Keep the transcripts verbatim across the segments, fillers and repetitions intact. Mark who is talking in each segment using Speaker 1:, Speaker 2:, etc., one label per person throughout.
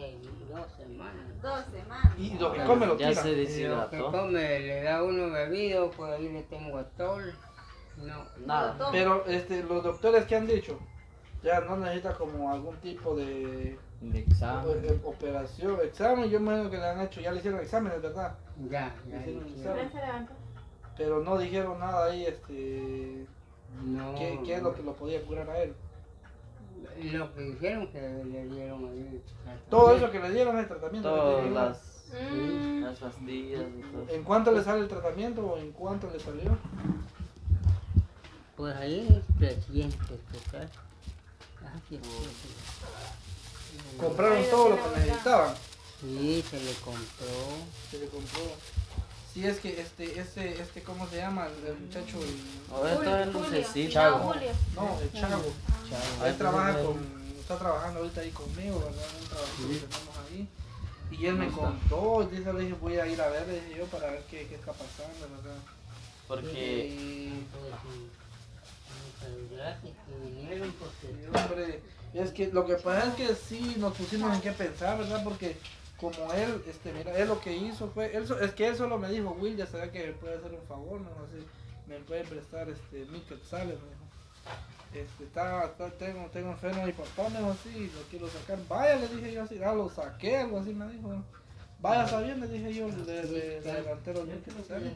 Speaker 1: hace dos semanas.
Speaker 2: Dos semanas.
Speaker 3: Y lo que come lo
Speaker 4: Ya
Speaker 3: tira.
Speaker 4: se
Speaker 1: Lo que
Speaker 4: deshidrató.
Speaker 1: come, le da uno bebido, por ahí le tengo tol. No.
Speaker 4: Nada.
Speaker 2: Toma.
Speaker 3: Pero este, los doctores que han dicho, ya no necesita como algún tipo de
Speaker 4: De
Speaker 3: o-
Speaker 4: examen.
Speaker 3: eh, operación, examen. Yo me imagino que le han hecho, ya le hicieron exámenes, ¿verdad?
Speaker 1: Ya,
Speaker 3: Le
Speaker 1: ya.
Speaker 3: hicieron
Speaker 1: ya.
Speaker 3: examen.
Speaker 2: ¿Quién se levantó?
Speaker 3: Pero no dijeron nada ahí, este,
Speaker 1: No.
Speaker 3: qué, qué es lo que lo podía curar a él.
Speaker 1: Lo que dijeron que le dieron ahí.
Speaker 3: Todo eso que le dieron es el tratamiento. que
Speaker 4: Todas
Speaker 3: tiene.
Speaker 4: las,
Speaker 2: Mm.
Speaker 4: las pastillas y todo.
Speaker 3: ¿En cuánto le sale el tratamiento o en cuánto le salió?
Speaker 1: Pues ahí trescientos total. Ah, sí,
Speaker 3: Compraron
Speaker 2: Ay,
Speaker 3: todo lo
Speaker 2: de
Speaker 3: que
Speaker 2: la
Speaker 3: necesitaban.
Speaker 1: sí, se le compró.
Speaker 3: Se le compró. Si es que este, este, este, ¿cómo se llama? El, el muchacho, el,
Speaker 4: O esto es
Speaker 2: Julio,
Speaker 4: lucecito.
Speaker 2: Julio, Julio.
Speaker 3: no, el chavo.
Speaker 4: Chavo.
Speaker 3: Él trabaja con, está trabajando ahorita ahí conmigo, ¿verdad? Un trabajo que tenemos ahí. Y él me contó, dice, le dije, voy a ir a ver, le dije yo, para ver qué, qué está pasando, ¿verdad?
Speaker 4: Porque
Speaker 3: Y,
Speaker 1: Pues, sí. Pero gracias que vinieron porque
Speaker 3: y, hombre, es que lo que pasa es que sí nos pusimos en qué pensar, ¿verdad? Porque como él, este, mira, él lo que hizo fue, él, so- es que él solo me dijo, Will, ya sabía que me puede hacer un favor, ¿no? Así, me puede prestar, este, mil quetzales, me dijo. Este, está, está- tengo, tengo enfermo a mi papá, me dijo así, lo quiero sacar, vaya, le dije yo así, ah, lo saqué, algo así me dijo. Vaya sabiendo, le dije yo, le, le, le adelanté los mil quetzales.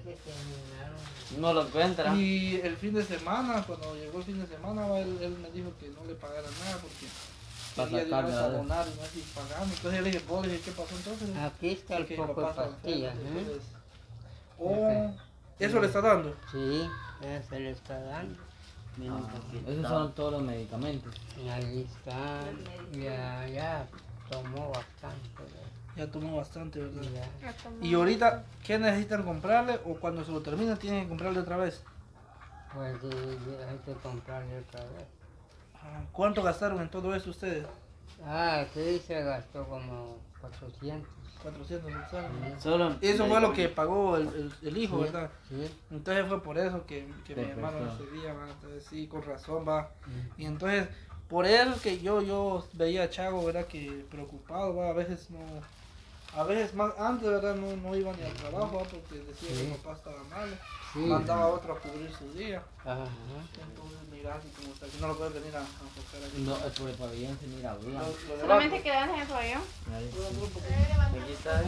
Speaker 4: no lo encuentra.
Speaker 3: Y el fin de semana, cuando llegó el fin de semana, va, él, él me dijo que no le pagara nada porque
Speaker 4: Para
Speaker 3: quería
Speaker 4: sacarle,
Speaker 3: llegar a
Speaker 4: ¿verdad?
Speaker 3: abonar y no así pagando. Entonces yo le dije, vos, le dije, ¿qué pasó entonces?
Speaker 1: Aquí está el
Speaker 3: Porque
Speaker 1: poco
Speaker 3: mi
Speaker 1: de
Speaker 3: papá está
Speaker 1: pastillas,
Speaker 3: enfermo,
Speaker 1: ¿eh?
Speaker 3: entonces, oh, ¿eso le está dando?
Speaker 1: Sí, ya se le está dando.
Speaker 4: Ah, esos son todos los medicamentos.
Speaker 1: Y ahí está, ya, ya tomó bastante.
Speaker 3: Ya tomó bastante, ¿verdad?
Speaker 1: Ya.
Speaker 3: Y ahorita, ¿qué necesitan comprarle? O cuando se lo terminen, tienen que comprarle otra vez.
Speaker 1: Pues sí, ya hay que comprarle otra vez.
Speaker 3: Ah, ¿cuánto gastaron en todo eso ustedes?
Speaker 1: Ah, sí, se gastó como cuatrocientos.
Speaker 3: cuatrocientos mensuales.
Speaker 4: Solo
Speaker 3: Eso fue lo que pagó el, el, el hijo,
Speaker 1: Sí,
Speaker 3: ¿verdad?
Speaker 1: Sí.
Speaker 3: Entonces fue por eso que, que me
Speaker 4: Te
Speaker 3: llamaron
Speaker 4: prestó.
Speaker 3: ese día, ¿va? Entonces sí, con razón, va. Y entonces, por él que yo, yo veía a Chago, ¿verdad? Que preocupado, va, a veces no, a veces más antes, ¿verdad? No, no iba ni al trabajo, ¿va? Porque decía
Speaker 1: Sí.
Speaker 3: que el papá estaba mal,
Speaker 1: Sí.
Speaker 3: mandaba a otro a cubrir su día.
Speaker 1: Ajá.
Speaker 3: Entonces, mira, así como está, que no lo puede venir a, a buscar aquí.
Speaker 4: No, es por el pabellón se mira
Speaker 3: Lo-
Speaker 4: blanco.
Speaker 3: lo levanto.
Speaker 2: Solamente quedan en el pabellón.
Speaker 4: Ahí.
Speaker 3: Lo levanto un poquito.
Speaker 4: Aquí está, ¿eh?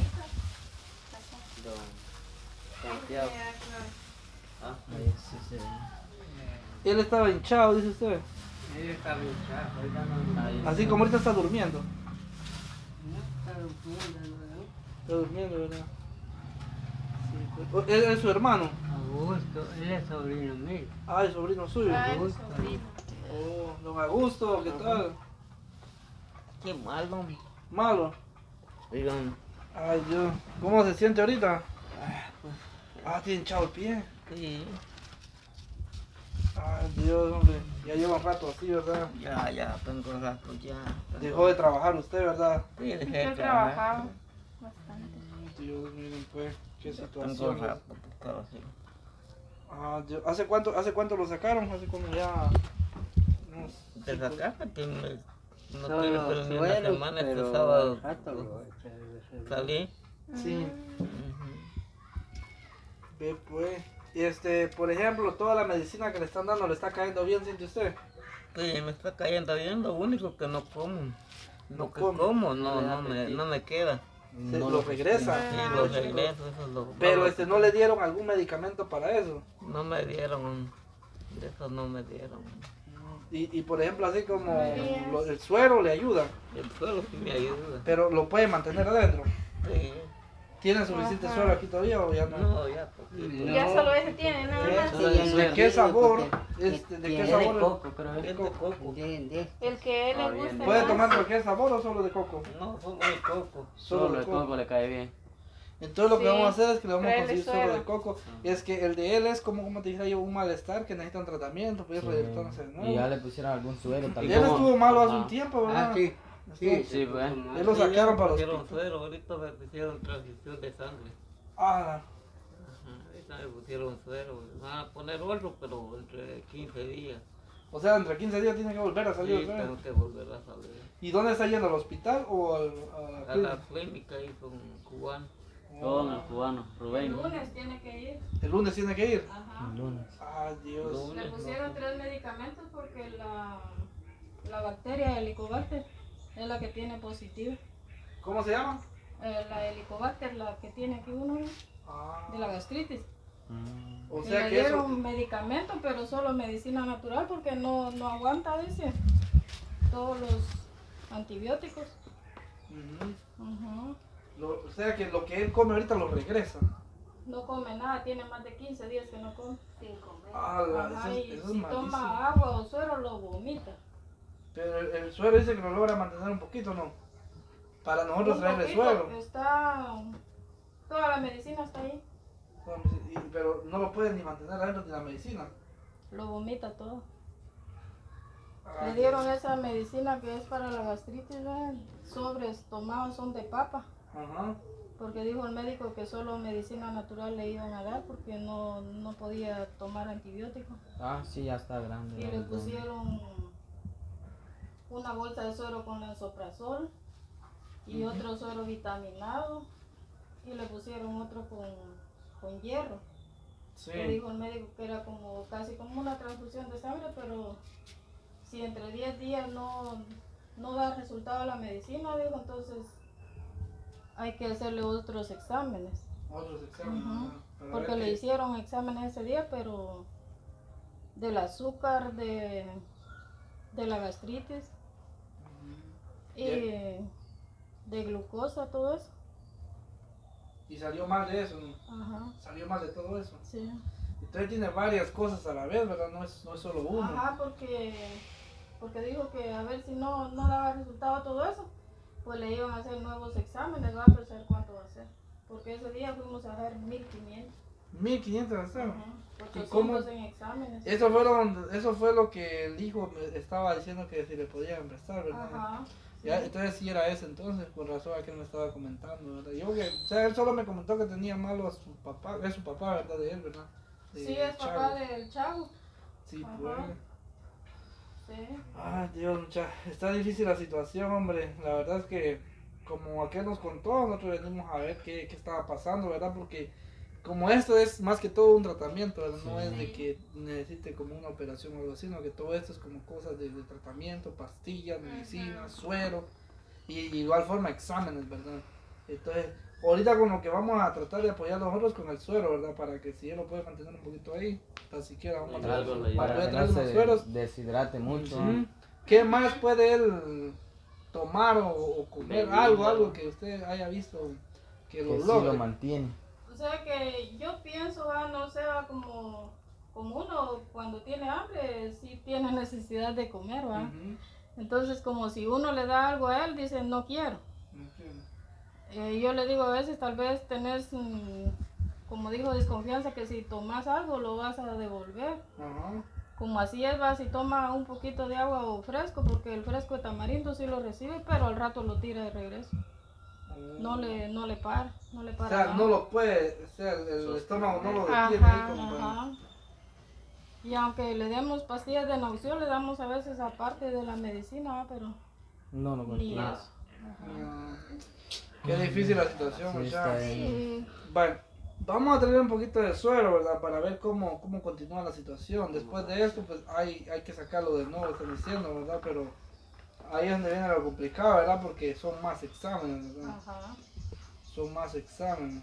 Speaker 4: Don Santiago. Ah, ahí sí se ve.
Speaker 3: Él estaba hinchado, dice usted.
Speaker 1: Él está bien chato, ahorita no,
Speaker 4: Ahí
Speaker 3: Así
Speaker 4: está.
Speaker 3: como ahorita está durmiendo.
Speaker 1: no está durmiendo, ¿no?
Speaker 3: Está durmiendo, ¿verdad? Sí, pues. Él es su hermano.
Speaker 1: Augusto, él es sobrino mío.
Speaker 3: Ah, el sobrino suyo.
Speaker 2: Ay,
Speaker 1: gusta.
Speaker 2: sobrino.
Speaker 3: Oh, don Augusto, ¿qué tal?
Speaker 4: Qué malo.
Speaker 3: Malo.
Speaker 4: Digan,
Speaker 3: Ay, Dios. ¿Cómo se siente ahorita? Ah, tiene hinchado el pie.
Speaker 4: sí,
Speaker 3: Ay, Dios, hombre. Ya lleva un rato así, ¿verdad?
Speaker 4: ya, ya, tengo rato, ya.
Speaker 3: Dejó de trabajar usted, ¿verdad?
Speaker 4: Sí, dejé de
Speaker 2: Yo
Speaker 4: trabajar.
Speaker 2: trabajaba bastante.
Speaker 3: Dios, miren pues, qué
Speaker 4: Tengo
Speaker 3: situación.
Speaker 4: rato, pues, estaba así.
Speaker 3: Ah, Dios. ¿Hace cuánto, ¿Hace cuánto lo sacaron? Hace como ya... unos
Speaker 4: Te
Speaker 3: cinco-
Speaker 4: sacaste que me, no
Speaker 1: Solo
Speaker 4: tiene pero ni una
Speaker 1: sueros,
Speaker 4: semana, este
Speaker 1: pero
Speaker 4: sábado
Speaker 1: al rato lo echa de
Speaker 4: salí.
Speaker 3: Sí.
Speaker 4: Ujú.
Speaker 3: Ve pues. Y este, por ejemplo, toda la medicina que le están dando le está cayendo bien, ¿siente usted?
Speaker 4: Sí, me está cayendo bien, lo único que no como.
Speaker 3: No
Speaker 4: Lo que
Speaker 3: come.
Speaker 4: como no,
Speaker 1: No le da
Speaker 4: no, me,
Speaker 1: apetito.
Speaker 4: no me queda.
Speaker 3: Se lo regresa.
Speaker 4: Sí, lo regreso, eso es lo
Speaker 3: Pero
Speaker 4: lo-
Speaker 3: este, ¿no le dieron algún medicamento para eso?
Speaker 4: No me dieron, de eso no me dieron.
Speaker 3: Y, y por ejemplo, así como
Speaker 2: Bien.
Speaker 3: lo- el suero le ayuda,
Speaker 4: El suelo sí me ayuda.
Speaker 3: pero lo puede mantener adentro.
Speaker 4: Sí.
Speaker 3: ¿Tiene suficiente
Speaker 2: Ajá.
Speaker 3: suero aquí todavía o ya no?
Speaker 4: No, ya poquito.
Speaker 2: Ya solo ese tiene, nada más.
Speaker 4: Solo el
Speaker 3: ¿De qué sabor? Este, ¿de qué
Speaker 1: Es de
Speaker 3: sabor?
Speaker 1: coco, pero
Speaker 4: Es
Speaker 1: es
Speaker 4: de coco.
Speaker 1: de, de,
Speaker 2: El que él
Speaker 4: Ah,
Speaker 2: le
Speaker 4: bien.
Speaker 2: gusta.
Speaker 3: ¿Puede
Speaker 2: más.
Speaker 3: tomar cualquier sabor o solo de coco?
Speaker 4: No, solo el coco.
Speaker 3: Solo de coco.
Speaker 4: le cae bien.
Speaker 3: Entonces lo que
Speaker 2: Sí,
Speaker 3: vamos a hacer es que le vamos a
Speaker 2: traerle
Speaker 3: conseguir solo
Speaker 2: suero.
Speaker 3: de coco. Y es que el de él es como, como te dijera yo, un malestar que necesita un tratamiento, pues revertirse de nuevo.
Speaker 5: Y ya le pusieron algún suero
Speaker 3: Y
Speaker 5: también.
Speaker 3: él estuvo malo hace
Speaker 5: Ajá.
Speaker 3: un tiempo, ¿verdad?
Speaker 1: Ah, sí.
Speaker 3: Sí,
Speaker 5: sí, pues.
Speaker 3: Él lo sacaron para los...
Speaker 4: pusieron suero, ahorita me pusieron transfusión de sangre.
Speaker 3: Ah,
Speaker 4: Ajá, ahorita me pusieron suero. Me van a poner otro, pero entre quince días.
Speaker 3: o sea, entre quince días tiene que volver a salir
Speaker 4: Sí,
Speaker 3: otra vez.
Speaker 4: tengo que volver a salir.
Speaker 3: ¿Y dónde está yendo? ¿Al hospital o al,
Speaker 4: a la clínica ahí con cubano.
Speaker 5: Con el cubano,
Speaker 2: El
Speaker 5: Rubén.
Speaker 2: lunes tiene que ir.
Speaker 3: El lunes tiene que ir.
Speaker 2: Ajá.
Speaker 6: El lunes.
Speaker 3: Ay, Dios.
Speaker 4: Lunes.
Speaker 2: Le pusieron tres medicamentos porque la, la bacteria Helicobacter es la que tiene positiva.
Speaker 3: ¿Cómo se llama?
Speaker 2: Eh, la Helicobacter, la que tiene aquí uno, ¿no?
Speaker 3: Ah,
Speaker 2: De la gastritis.
Speaker 6: Mm.
Speaker 3: o
Speaker 2: Y
Speaker 3: sea
Speaker 2: le
Speaker 3: que eso.
Speaker 2: dieron medicamento, pero solo medicina natural porque no, no aguanta, dice, todos los antibióticos.
Speaker 3: Ujú.
Speaker 2: Ujú.
Speaker 3: Lo- o sea que lo que él come ahorita lo regresa.
Speaker 2: No come nada, tiene más de quince días que no come. Sin comer.
Speaker 3: Ah, la-
Speaker 2: Ajá,
Speaker 3: eso, es-
Speaker 2: y
Speaker 3: eso es
Speaker 2: si
Speaker 3: malísimo.
Speaker 2: toma agua o suero lo vomita.
Speaker 3: Pero el, el suero dice que lo logra mantener un poquito, ¿no? Para nosotros
Speaker 2: Un
Speaker 3: traerle
Speaker 2: poquito,
Speaker 3: suero.
Speaker 2: Está, toda la medicina está ahí,
Speaker 3: Y- pero no lo pueden ni mantener adentro de la medicina.
Speaker 2: lo vomita todo.
Speaker 3: Ah,
Speaker 2: Le dieron esa medicina que es para la gastritis, ¿verdad? Sobres tomados son de papa,
Speaker 3: Ajá.
Speaker 2: porque dijo el médico que solo medicina natural le iban a dar porque no, no podía tomar antibióticos.
Speaker 6: Ah, sí, ya está grande.
Speaker 2: Y
Speaker 6: ya
Speaker 2: le
Speaker 6: el don.
Speaker 2: pusieron una bolsa de suero con lansoprazol y otro suero vitaminado y le pusieron otro con, con hierro.
Speaker 3: Sí.
Speaker 2: Que dijo el médico que era como casi como una transfusión de sangre, pero si entre diez días no, no da resultado la medicina, dijo, entonces hay que hacerle otros exámenes.
Speaker 3: Otros exámenes.
Speaker 2: Ujú.
Speaker 3: ¿verdad? Para
Speaker 2: Porque
Speaker 3: ver
Speaker 2: le
Speaker 3: qué-
Speaker 2: hicieron exámenes ese día, pero del azúcar, de, de la gastritis y de glucosa, todo eso.
Speaker 3: Y salió mal de eso, ¿no?
Speaker 2: Ajá,
Speaker 3: Salió mal de todo eso.
Speaker 2: sí.
Speaker 3: Entonces tiene varias cosas a la vez, ¿verdad? No es, no es solo uno.
Speaker 2: Ajá, porque, porque dijo que a ver si no, no daba resultado todo eso, pues le iban a hacer nuevos exámenes, va a pensar cuánto va a ser. Porque ese día fuimos a hacer mil quinientos.
Speaker 3: mil quinientos exámenes.
Speaker 2: Ajá,
Speaker 3: ¿Y cómo?
Speaker 2: ochocientos en exámenes.
Speaker 3: Eso, fueron, eso fue lo que el hijo me estaba diciendo que si le podían prestar, ¿verdad?
Speaker 2: Ajá.
Speaker 3: Ya, entonces sí era ese entonces, por razón a que él me estaba comentando, ¿verdad? Yo que, o sea, él solo me comentó que tenía malo a su papá, es su papá, ¿verdad? De él, ¿verdad? De
Speaker 2: Sí, es
Speaker 3: Chavo.
Speaker 2: papá del chavo.
Speaker 3: Sí,
Speaker 2: Ajá.
Speaker 3: pues.
Speaker 2: Sí.
Speaker 3: Ay, Dios, mucha, está difícil la situación, hombre. La verdad es que, como aquel nos contó, nosotros venimos a ver qué, qué estaba pasando, ¿verdad? Porque como esto es más que todo un tratamiento, ¿verdad? No
Speaker 6: Sí.
Speaker 3: es de que necesite como una operación o algo así, sino que todo esto es como cosas de, de tratamiento, pastillas, medicinas, suero y de igual forma exámenes, ¿verdad? Entonces, ahorita con lo que vamos a tratar de apoyar nosotros con el suero, ¿verdad? Para que si él lo puede mantener un poquito ahí, tan siquiera vamos a
Speaker 5: Algo le
Speaker 3: traer,
Speaker 5: ayuda.
Speaker 3: para
Speaker 6: Para
Speaker 3: poder
Speaker 6: que
Speaker 3: traer
Speaker 6: no
Speaker 3: unos
Speaker 6: se
Speaker 3: sueros.
Speaker 6: deshidrate mucho.
Speaker 3: Ujú. ¿Qué más puede él tomar o, o comer?
Speaker 5: Bebida.
Speaker 3: Algo, algo que usted haya visto que lo
Speaker 6: Que sí
Speaker 3: logre.
Speaker 6: lo mantiene.
Speaker 2: O sea que yo pienso, ah, no sea como, como uno cuando tiene hambre, sí tiene necesidad de comer, ¿va?
Speaker 3: Ujú.
Speaker 2: Entonces, como si uno le da algo a él, dice, no quiero.
Speaker 3: Entiendo.
Speaker 2: Eh, yo le digo a veces, tal vez tenés, mm, como dijo, desconfianza que si tomas algo lo vas a devolver.
Speaker 3: Ajá.
Speaker 2: Como así es, va, si toma un poquito de agua o fresco, porque el fresco de tamarindo sí lo recibe, pero al rato lo tira de regreso. No le, no le para, no le
Speaker 3: O
Speaker 2: para.
Speaker 3: sea,
Speaker 2: nada.
Speaker 3: no lo puede, o sea, el, el estómago no lo detiene ahí
Speaker 2: Ajá,
Speaker 3: como para...
Speaker 2: ajá. Y aunque le demos pastillas de náusea, le damos a veces aparte de la medicina, ¿va? Pero
Speaker 6: No lo
Speaker 2: ni
Speaker 6: controla.
Speaker 2: eso.
Speaker 3: Ah, qué difícil la situación,
Speaker 6: Sí,
Speaker 3: muchachos.
Speaker 6: está bien.
Speaker 2: Sí.
Speaker 3: Bueno, vamos a tener un poquito de suero, ¿verdad? Para ver cómo, cómo continúa la situación. Después de esto, pues hay, hay que sacarlo de nuevo, están diciendo, ¿verdad? Pero ahí es donde viene lo complicado, ¿verdad? Porque son más exámenes, ¿verdad?
Speaker 2: Ajá.
Speaker 3: Son más exámenes.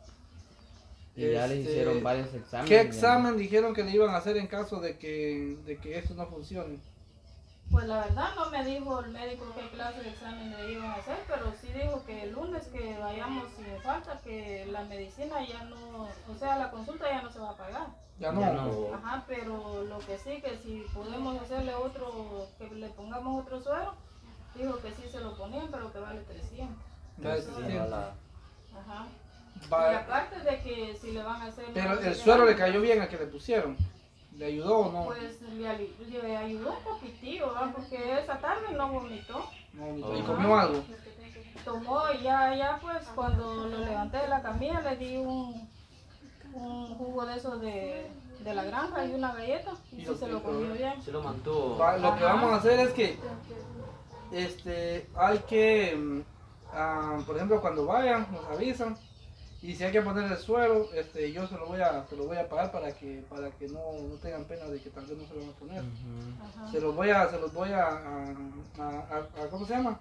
Speaker 6: Y ya le
Speaker 3: Este,
Speaker 6: hicieron varios exámenes.
Speaker 3: ¿Qué
Speaker 6: ya.
Speaker 3: examen dijeron que le iban a hacer en caso de que, de que esto no funcione?
Speaker 2: Pues la verdad no me dijo el médico qué clase de examen le iban a hacer, pero sí dijo que el lunes que vayamos sin falta, que la medicina ya no, o sea, la consulta ya no se va a pagar.
Speaker 3: Ya no.
Speaker 6: Ya no.
Speaker 2: Ajá, pero lo que sí, que si podemos hacerle otro, que le pongamos otro suero, dijo que sí se lo ponían, pero que vale trescientos.
Speaker 3: Ya
Speaker 6: Sí,
Speaker 3: entiendo.
Speaker 6: a la-
Speaker 2: Ajá. Y
Speaker 3: Va-
Speaker 2: aparte de que si le van a hacer...
Speaker 3: Pero
Speaker 2: no sé
Speaker 3: el
Speaker 2: qué
Speaker 3: suero le
Speaker 2: más,
Speaker 3: cayó bien a que le pusieron. ¿Le ayudó o no?
Speaker 2: Pues le, ali- le ayudó un poquitillo, ¿verdad? Porque esa tarde no vomitó.
Speaker 3: No, ¿y
Speaker 5: Ajá.
Speaker 3: comió algo?
Speaker 2: Tomó y ya, ya pues cuando lo levanté de la camilla le di un, un jugo de esos de, de la granja y una galleta y,
Speaker 3: Y
Speaker 2: sí
Speaker 3: lo
Speaker 2: se lo
Speaker 3: que-
Speaker 2: comió bien.
Speaker 5: Se lo mantuvo.
Speaker 3: Va, lo que
Speaker 2: Ajá.
Speaker 3: vamos a hacer es que este hay que mm, ah, ah, por ejemplo, cuando vayan, nos avisan. Y si hay que poner el suero, este, yo se lo voy a, se lo voy a pagar para que, para que no, no tengan pena de que tal vez no se lo van a poner.
Speaker 6: Ujú.
Speaker 2: Ajá.
Speaker 3: Se los voy a, se los voy a, a, a, a- a- ¿cómo se llama?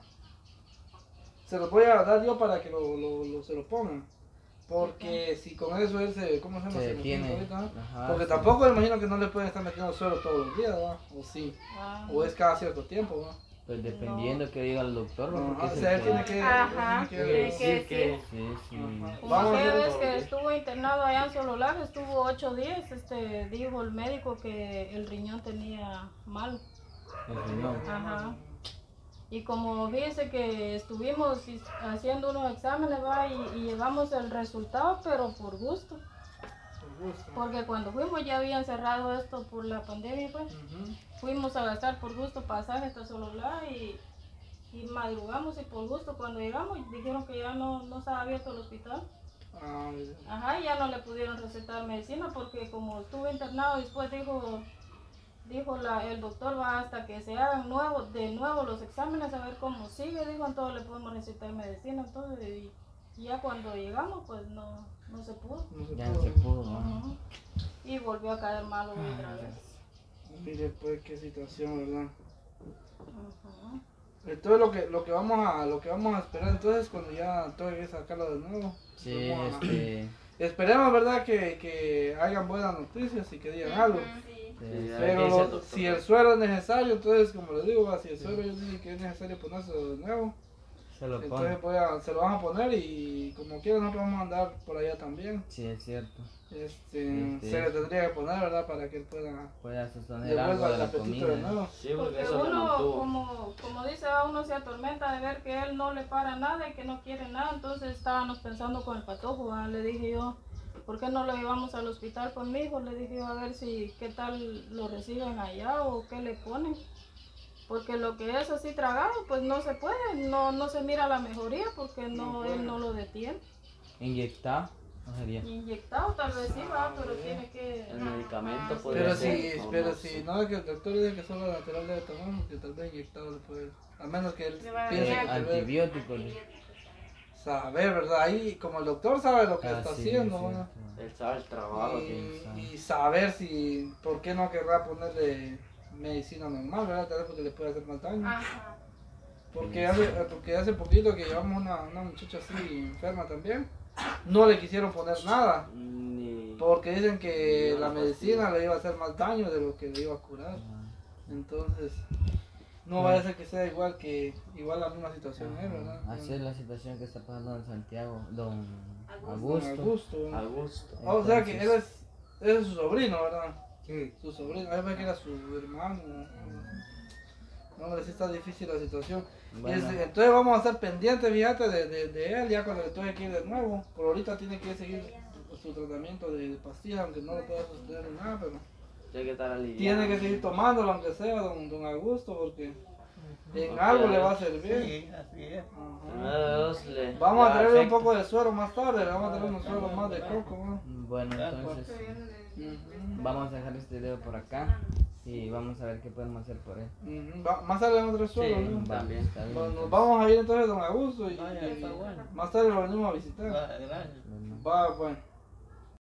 Speaker 3: Se los voy a dar yo para que lo, lo, lo- se lo pongan. Porque si con eso él se, ¿cómo se llama?
Speaker 6: Se
Speaker 3: Se
Speaker 6: detiene.
Speaker 3: ahorita, ¿no?
Speaker 6: Ajá,
Speaker 3: Porque
Speaker 6: sí.
Speaker 3: tampoco me imagino que no le pueden estar metiendo suero todos los días, ¿no? O sí.
Speaker 2: Ah,
Speaker 3: O es cada cierto tiempo, ¿no?
Speaker 6: Pues dependiendo que diga el doctor, ¿no?
Speaker 3: Ajá,
Speaker 6: Porque
Speaker 3: o
Speaker 6: es el
Speaker 3: sea, él
Speaker 6: que-
Speaker 3: tiene que,
Speaker 2: Ajá,
Speaker 3: él tiene
Speaker 2: tiene
Speaker 3: que,
Speaker 2: que-
Speaker 4: decir que
Speaker 6: Sí, sí.
Speaker 3: Ajá.
Speaker 2: como
Speaker 3: Vamos a
Speaker 2: aquella
Speaker 3: hacer
Speaker 2: vez que
Speaker 4: todo.
Speaker 2: estuvo internado allá en Sololar, estuvo ocho días, este, dijo el médico que el riñón tenía mal.
Speaker 6: El riñón.
Speaker 2: Ajá. Y como fíjese que estuvimos is- haciendo unos exámenes, va, y, y llevamos el resultado, pero por gusto.
Speaker 3: por gusto.
Speaker 2: Porque cuando fuimos ya habían cerrado esto por la pandemia, pues.
Speaker 3: Ujú.
Speaker 2: Fuimos a gastar por gusto pasaje hasta Sololar y, y madrugamos y por gusto cuando llegamos dijeron que ya no, no estaba abierto el hospital.
Speaker 3: Ah, mira.
Speaker 2: Ajá, y ya no le pudieron recetar medicina porque como estuve internado después dijo, dijo la, el doctor va hasta que se hagan nuevo, de nuevo los exámenes a ver cómo sigue, dijo, entonces le podemos recetar medicina, entonces y, y ya cuando llegamos pues no, no se pudo.
Speaker 3: No se
Speaker 6: Ya no
Speaker 3: pudo.
Speaker 6: se pudo, ¿no?
Speaker 2: Ajá. Y volvió a caer malo otra vez.
Speaker 3: Mire pues qué situación, ¿verdad?
Speaker 2: Ajá.
Speaker 3: Entonces lo que, lo que vamos a, lo que vamos a esperar entonces cuando ya toque sacarlo de nuevo.
Speaker 6: Sí,
Speaker 3: Vamos a-
Speaker 6: este.
Speaker 3: Esperemos, ¿verdad? Que, que hayan buenas noticias y que digan algo.
Speaker 6: sí,
Speaker 5: Sí, ya
Speaker 3: Pero
Speaker 5: dice el
Speaker 3: lo-
Speaker 5: doctor.
Speaker 3: si el suero es necesario, entonces como le digo, va, si el suero ellos dicen que es necesario ponérselo de nuevo,
Speaker 6: se lo
Speaker 3: entonces
Speaker 6: pone.
Speaker 3: voy a- se lo van a poner y como quieran nosotros vamos a andar por allá también.
Speaker 6: Sí, es cierto.
Speaker 3: Este,
Speaker 6: Este.
Speaker 3: se le tendría que poner, ¿verdad? Para que él pueda
Speaker 6: Pueda sostener algo
Speaker 3: devuelva
Speaker 6: de
Speaker 3: el
Speaker 6: la
Speaker 3: apetito de
Speaker 6: comida.
Speaker 3: nuevo.
Speaker 4: Sí, porque
Speaker 2: Porque
Speaker 4: eso le
Speaker 2: uno,
Speaker 4: mantuvo.
Speaker 2: como, como dice, a uno se atormenta de ver que él no le para nada y que no quiere nada, entonces estábamos pensando con el patojo, ¿va? Le dije yo, ¿por qué no lo llevamos al hospital conmigo? Le dije yo a ver si qué tal lo reciben allá o qué le ponen. Porque lo que es así tragado, pues no se puede, no, no se mira la mejoría porque no,
Speaker 3: No puede.
Speaker 2: él no lo detiene.
Speaker 6: Inyectado, no sería.
Speaker 2: Inyectado tal vez sí va, pero tiene que...
Speaker 5: El medicamento
Speaker 2: Ajá,
Speaker 5: puede
Speaker 3: Pero
Speaker 5: ser.
Speaker 3: si,
Speaker 5: no,
Speaker 3: pero
Speaker 5: no
Speaker 3: si
Speaker 5: sé.
Speaker 3: no es que el doctor dice que solo lateral debe tomar, porque tal vez inyectado le puede, a menos que él
Speaker 2: Le va a
Speaker 3: piense
Speaker 6: Eh,
Speaker 3: que tal vez
Speaker 6: antibióticos.
Speaker 3: saber, ¿verdad? Ahí como el doctor sabe lo que
Speaker 6: Ah,
Speaker 3: está
Speaker 6: sí,
Speaker 3: haciendo,
Speaker 6: sí,
Speaker 3: ¿verdad?
Speaker 6: sí.
Speaker 5: Él sabe el trabajo que
Speaker 3: Y,
Speaker 6: sabe.
Speaker 3: y saber si, por qué no querrá ponerle medicina normal, ¿verdad? Tal vez porque le puede hacer más daño.
Speaker 2: Ajá.
Speaker 3: Porque hace, porque hace poquito que llevamos una, una muchacha así enferma también, no le quisieron poner nada,
Speaker 5: ni
Speaker 3: porque dicen que
Speaker 5: Ni
Speaker 3: la
Speaker 5: una
Speaker 3: medicina le iba a hacer más daño de lo que le iba a curar.
Speaker 6: Ah,
Speaker 3: Entonces, no vaya a ser que sea igual que igual la misma situación él, ¿verdad?
Speaker 6: Así es la situación que está pasando en Santiago, don
Speaker 3: Con
Speaker 6: Augusto.
Speaker 3: Augusto.
Speaker 5: a gusto.
Speaker 3: Ah, o sea que él
Speaker 6: Entonces-
Speaker 3: es, él es su sobrino, ¿verdad?
Speaker 4: Sí.
Speaker 3: Su sobrino, a ver que era su hermano. No, hombre, sí está difícil la situación. Y
Speaker 6: Bueno,
Speaker 3: es- entonces vamos a estar pendientes, fíjate, de, de, de él ya cuando le toque que ir de nuevo. Por ahorita tiene que seguir su tratamiento de pastillas, aunque no lo pueda sostener ni nada, pero
Speaker 5: Tiene que estar aliviado.
Speaker 3: tiene que seguir tomándolo, aunque sea don, don Augusto, porque en
Speaker 5: Ok.
Speaker 3: algo le va a servir.
Speaker 4: Sí, así es.
Speaker 3: Ajá.
Speaker 5: Primero de dos le-
Speaker 3: Vamos a
Speaker 5: le
Speaker 3: traerle un
Speaker 5: afecta.
Speaker 3: poco de suero más tarde, le vamos a traer unos sueros más de coco, ¿no?
Speaker 6: bueno, entonces
Speaker 3: Ujú.
Speaker 6: vamos a dejar este video por acá y vamos a ver qué podemos hacer por él.
Speaker 3: Ujú. Va- Más tarde vamos a traer suero,
Speaker 5: Sí,
Speaker 3: ¿no?
Speaker 6: Va,
Speaker 5: también.
Speaker 6: está bien,
Speaker 3: Bueno, nos
Speaker 6: entonces.
Speaker 3: vamos a ir entonces a don Augusto y,
Speaker 4: Ah, ya está
Speaker 3: y
Speaker 4: bueno.
Speaker 3: más tarde lo venimos a visitar.
Speaker 4: Ah, gracias.
Speaker 6: Bueno.
Speaker 3: Va, bueno.